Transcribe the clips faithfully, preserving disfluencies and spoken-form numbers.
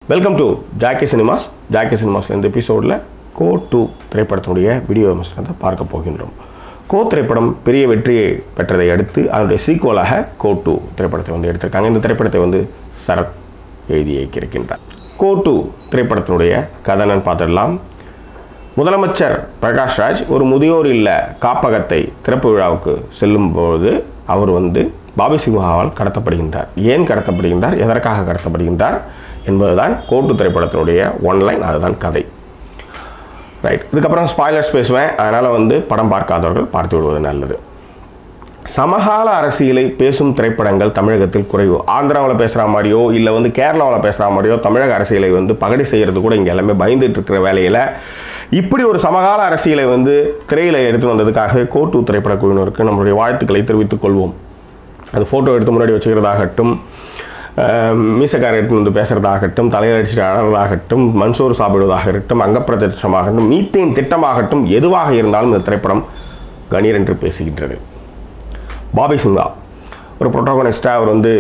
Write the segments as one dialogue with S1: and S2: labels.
S1: Welcome to Jackie Cinemas. Jackie Cinemas இந்த எபிசோடில் கோ two திரைப்படத்தினுடைய வீடியோ விமர்சனத்தை பார்க்க போகின்றோம். கோ திரைப்படம் பெரிய வெற்றியை பெற்றதை அடுத்து அதனுடைய சீக்குவலாக கோ டூ திரைப்படத்தை வந்து எடுத்திருக்காங்க. இந்த திரைப்படத்தை வந்து சரத் எழுதி இயக்கியிருக்கின்றார். கோ டூ திரைப்படத்தினுடைய கதனன் பார்த்துடலாம். முதலமைச்சர் பிரகாஷ் ராஜ் ஒரு முதியோர் இல்ல காப்பகத்தை திறப்பு விழாவுக்கு செல்லும்போது அவர் வந்து பாபி சிம்ஹாவால் கடத்தப்படுகின்றார். ஏன் கடத்தப்படுகின்றார், எதற்காக கடத்தப்படுகின்றார் என்பதுதான் கோ டூ திரைப்படத்தினுடைய ஒன்லைன், அதுதான் கதை. ரைட், இதுக்கப்புறம் ஸ்பாய்லர்ஸ் பேசுவேன், அதனால் வந்து படம் பார்க்காதவர்கள் பார்த்து விடுவது நல்லது. சமகால அரசியலை பேசும் திரைப்படங்கள் தமிழகத்தில் குறைவு. ஆந்திராவில் பேசுகிற மாதிரியோ இல்லை வந்து கேரளாவில் பேசுகிற மாதிரியோ தமிழக அரசியலை வந்து பகடி செய்கிறது கூட இங்கே எல்லாமே பயந்துட்டு இருக்கிற வேலையில் இப்படி ஒரு சமகால அரசியலை வந்து திரையில் எடுத்து வந்ததுக்காக கோ டூ திரைப்பட குழுவினருக்கு நம்மளுடைய வாழ்த்துக்களை தெரிவித்துக் கொள்வோம். அது ஃபோட்டோ எடுத்து முன்னாடி வச்சுக்கிறதாகட்டும், மீசக்கார எடுத்து வந்து பேசுகிறதாகட்டும், தலையில் அடிச்சுட்டு அழறதாகட்டும், மன்சோறு சாப்பிடுவதாகட்டும், அங்கப்பிரதட்சமாகட்டும், மீத்தேன் திட்டமாகட்டும், எதுவாக இருந்தாலும் இந்த திரைப்படம் கணீர் என்று பேசுகின்றது. பாபி சிம்ஹா ஒரு புரோட்டோகனிஸ்டாக அவர் வந்து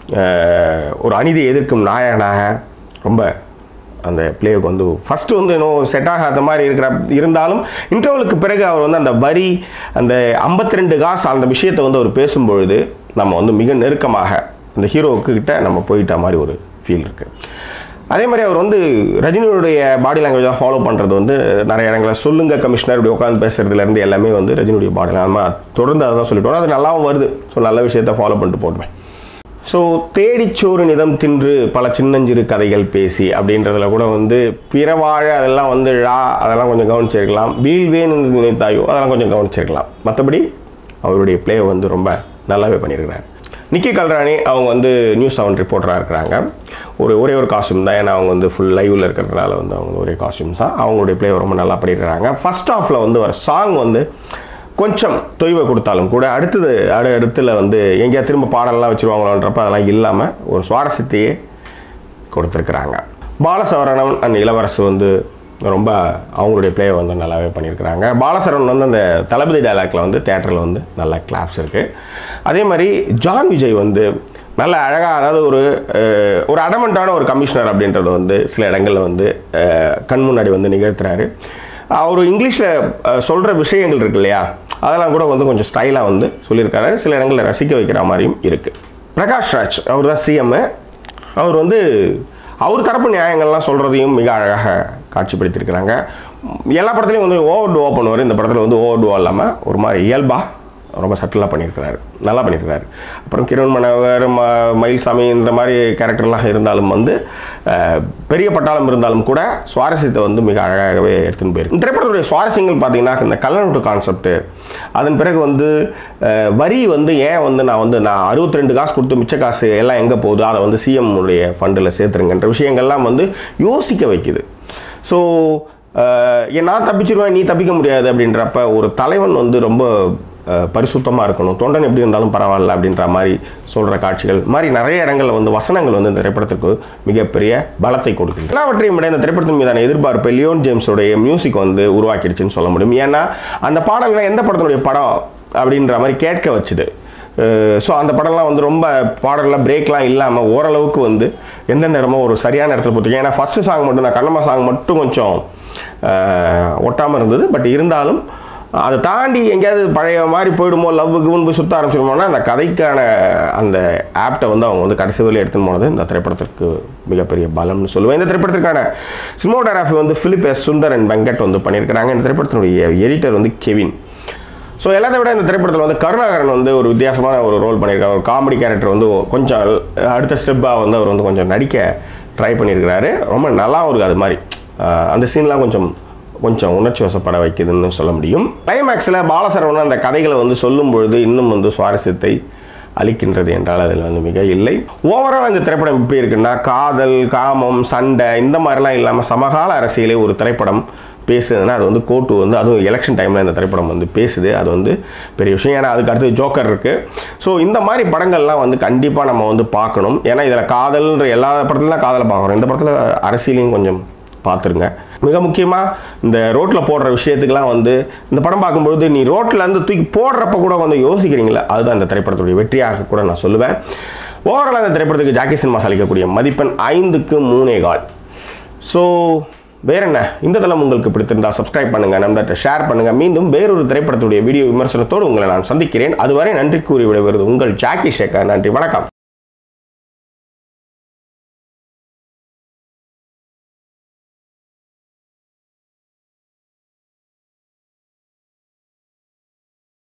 S1: ஒரு அநீதியை எதிர்க்கும் நாயகனாக ரொம்ப அந்த பிளேவுக்கு வந்து ஃபஸ்ட்டு வந்து இன்னும் செட் ஆகாத மாதிரி இருக்கிற இருந்தாலும் இன்டர்வலுக்கு பிறகு அவர் வந்து அந்த வரி அந்த ஐம்பத்தி ரெண்டு காசு அந்த விஷயத்தை வந்து அவர் பேசும்பொழுது நம்ம வந்து மிக நெருக்கமாக அந்த ஹீரோவுக்கு கிட்ட நம்ம போயிட்ட மாதிரி ஒரு ஃபீல் இருக்குது. அதே மாதிரி அவர் வந்து ரஜினியுடைய பாடி லாங்குவேஜாக ஃபாலோ பண்ணுறது வந்து நிறைய இடங்களில் சொல்லுங்க கமிஷனர் இப்படி உட்காந்து பேசுகிறதுலேருந்து எல்லாமே வந்து ரஜினியுடைய பாடி நம்ம தொடர்ந்து அதை தான் சொல்லிட்டு அது நல்லாவும் வருது. ஸோ நல்ல விஷயத்தை ஃபாலோ பண்ணிட்டு போடுவேன். ஸோ தேடிச்சோறு நிதம் தின்று பல சின்னஞ்சிறு கதைகள் பேசி அப்படின்றதுல கூட வந்து பிறவாழ அதெல்லாம் வந்து ழா அதெல்லாம் கொஞ்சம் கவனிச்சிருக்கலாம். வீழ்வேன்னு நினைத்தாயோ அதெல்லாம் கொஞ்சம் கவனிச்சிருக்கலாம். மற்றபடி அவருடைய பிளே வந்து ரொம்ப நல்லாவே பண்ணியிருக்கிறார். நிக்கி கல்ராணி அவங்க வந்து நியூஸ் செவன் ரிப்போர்ட்டராக இருக்கிறாங்க. ஒரு ஒரே ஒரு காஸ்டியூம் தான், ஏன்னா அவங்க வந்து ஃபுல் லைவில் இருக்கிறதுனால வந்து அவங்க ஒரே காஸ்டியூம்ஸ் தான். அவங்களுடைய பிளே ரொம்ப நல்லா பண்ணியிருக்கிறாங்க. ஃபர்ஸ்ட் ஹாஃபில் வந்து ஒரு சாங் வந்து கொஞ்சம் தொய்வை கொடுத்தாலும் கூட அடுத்தது அடு அடுத்துல வந்து எங்கேயா திரும்ப பாடலாம் வச்சுருவாங்களோன்றப்ப அதெல்லாம் இல்லாமல் ஒரு சுவாரஸ்யத்தையே கொடுத்துருக்குறாங்க. பாலசவரணன் அண்ட் இளவரசு வந்து ரொம்ப அவங்களுடைய பிளே வந்து நல்லாவே பண்ணியிருக்கிறாங்க. பாலசரவணன் வந்து அந்த தளபதி டைலாக்ல வந்து தேட்டரில் வந்து நல்ல கிளாப்ஸ் இருக்குது. அதே மாதிரி ஜான் விஜய் வந்து நல்ல அழகாக, அதாவது ஒரு ஒரு அடமெண்ட்டான ஒரு கமிஷனர் அப்படின்றது வந்து சில இடங்களில் வந்து கண் முன்னாடி வந்து நிகழ்த்துறாரு. அவர் இங்கிலீஷில் சொல்கிற விஷயங்கள் இருக்கு இல்லையா, அதெல்லாம் கூட வந்து கொஞ்சம் ஸ்டைலாக வந்து சொல்லியிருக்காரு. சில இடங்களில் ரசிக்க வைக்கிற மாதிரியும் இருக்குது. பிரகாஷ் ராஜ் அவர் தான் சிஎம். அவர் வந்து அவர் தரப்பு நியாயங்கள்லாம் சொல்கிறதையும் மிக அழகாக காட்சிப்படுத்தியிருக்கிறாங்க. எல்லா படத்துலையும் வந்து ஓவர் டூவா பண்ணுவார். இந்த படத்தில் வந்து ஓவர் டூவா இல்லாமல் ஒரு மாதிரி இயல்பாக ரொம்ப சட்டிலாக பண்ணியிருக்கிறாரு, நல்லா பண்ணியிருக்கிறாரு. அப்புறம் கிரண் மனோகர், ம மயில்சாமி இந்த மாதிரி கேரக்டர்லாம் இருந்தாலும் வந்து பெரிய பட்டாளம் இருந்தாலும் கூட சுவாரஸ்யத்தை வந்து மிக அழகாகவே எடுத்துன்னு போயிருக்கு. இந்த திரைப்படத்துடைய சுவாரஸ்யங்கள் பார்த்தீங்கன்னா இந்த கல்லணட்டு கான்செப்ட்டு, அதன் பிறகு வந்து வரி வந்து ஏன் வந்து நான் வந்து நான் அறுபத்தி ரெண்டு காசு கொடுத்து மிச்ச காசு எல்லாம் எங்கே போகுது, அதை வந்து சிஎம் உடைய ஃபண்டில் சேர்த்துருங்கன்ற விஷயங்கள்லாம் வந்து யோசிக்க வைக்குது. ஸோ நான் தப்பிச்சிருவேன் நீ தப்பிக்க முடியாது அப்படின்றப்ப ஒரு தலைவன் வந்து ரொம்ப பரிசுத்தமாக இருக்கணும், தொண்டன் எப்படி இருந்தாலும் பரவாயில்ல அப்படின்ற மாதிரி சொல்கிற காட்சிகள் மாதிரி நிறைய இடங்களில் வந்து வசனங்கள் வந்து இந்த திரைப்படத்துக்கு மிகப்பெரிய பலத்தை கொடுக்குது. எல்லாவற்றையும் விட இந்த திரைப்படத்தின் மீதான எதிர்பார்ப்பு லியோன் ஜேம்ஸோடைய மியூசிக் வந்து உருவாக்கிடுச்சுன்னு சொல்ல முடியும். ஏன்னா அந்த பாடல்கள் எந்த படத்தினுடைய படம் அப்படின்ற மாதிரி கேட்க வச்சுது. ஸோ அந்த படம்லாம் வந்து ரொம்ப பாடலாம் பிரேக்லாம் இல்லாமல் ஓரளவுக்கு வந்து எந்தெந்த இடமோ ஒரு சரியான இடத்துல போட்டுருக்கேன். ஏன்னா ஃபஸ்ட்டு சாங் மட்டும் தான், கண்ணம்மா சாங் மட்டும் கொஞ்சம் ஒட்டாமல் இருந்தது. பட் இருந்தாலும் அதை தாண்டி எங்கேயாவது பழைய மாதிரி போயிடுமோ, லவ்வுக்கு முன்பு சுற்ற ஆரம்பிச்சிடுமோன்னா அந்த கதைக்கான அந்த ஆப்டை வந்து அவங்க வந்து கடைசி வரையில் எடுத்துன்னு போனது இந்த திரைப்படத்திற்கு மிகப்பெரிய பலம்னு சொல்லுவேன். இந்த திரைப்படத்திற்கான சினிமோட்டோகிராஃபி வந்து Philip S Sundar and Venkat வந்து பண்ணியிருக்கிறாங்க. இந்த திரைப்படத்தினுடைய எடிட்டர் வந்து கெவின். ஸோ எல்லாத்தை விட இந்த திரைப்படத்தில் வந்து கருணாகரன் வந்து ஒரு வித்தியாசமான ஒரு ரோல் பண்ணியிருக்காரு. ஒரு காமெடி கேரக்டர் வந்து கொஞ்சம் அடுத்த ஸ்டெப்பாக வந்து அவர் வந்து கொஞ்சம் நடிக்க ட்ரை பண்ணியிருக்கிறாரு. ரொம்ப நல்லாவும் இருக்குது. அது மாதிரி அந்த சீன்லாம் கொஞ்சம் கொஞ்சம் உணர்ச்சி வசப்பட வைக்குதுன்னு சொல்ல முடியும். கிளைமேக்ஸில் பாலசரவணன் அந்த கதைகளை வந்து சொல்லும் பொழுது இன்னும் வந்து சுவாரஸ்யத்தை அளிக்கின்றது என்றால் அதில் வந்து மிக இல்லை. ஓவரால் இந்த திரைப்படம் எப்படி இருக்குன்னா, காதல், காமம், சண்டை இந்த மாதிரிலாம் இல்லாமல் சமகால அரசியலை ஒரு திரைப்படம் பேசுதுன்னா அது வந்து கோ டூ வந்து அதுவும் எலெக்ஷன் டைமில் இந்த திரைப்படம் வந்து பேசுது. அது வந்து பெரிய விஷயம். ஏன்னா அதுக்கு அடுத்து ஜோக்கர் இருக்குது. ஸோ இந்த மாதிரி படங்கள்லாம் வந்து கண்டிப்பாக நம்ம வந்து பார்க்கணும். ஏன்னா இதில் காதல்ன்ற எல்லா படத்துலாம் காதலை பார்க்குறோம், இந்த படத்தில் அரசியலையும் கொஞ்சம் பார்த்துருங்க. மிக முக்கியமாக இந்த ரோட்டில் போடுற விஷயத்துக்கெலாம் வந்து இந்த படம் பார்க்கும்பொழுது நீ ரோட்டில் இருந்து தூக்கி போடுறப்ப கூட வந்து யோசிக்கிறீங்களா, அதுதான் இந்த திரைப்படத்துடைய வெற்றியாக கூட நான் சொல்லுவேன். ஓவரால் அந்த திரைப்படத்துக்கு ஜாக்கி சினிமாஸ் அளிக்கக்கூடிய மதிப்பெண் ஐந்துக்கு மூணே கால். ஸோ வேற என்ன, இந்த தளம் உங்களுக்கு பிடித்திருந்தால் சப்ஸ்கிரைப் பண்ணுங்கள், நண்பர்கிட்ட ஷேர் பண்ணுங்கள். மீண்டும் வேறொரு திரைப்படத்துடைய வீடியோ விமர்சனத்தோடு உங்களை நான் சந்திக்கிறேன். அதுவரை நன்றி கூறி விடைபெறுவது உங்கள் ஜாக்கி சேகர். நன்றி, வணக்கம்.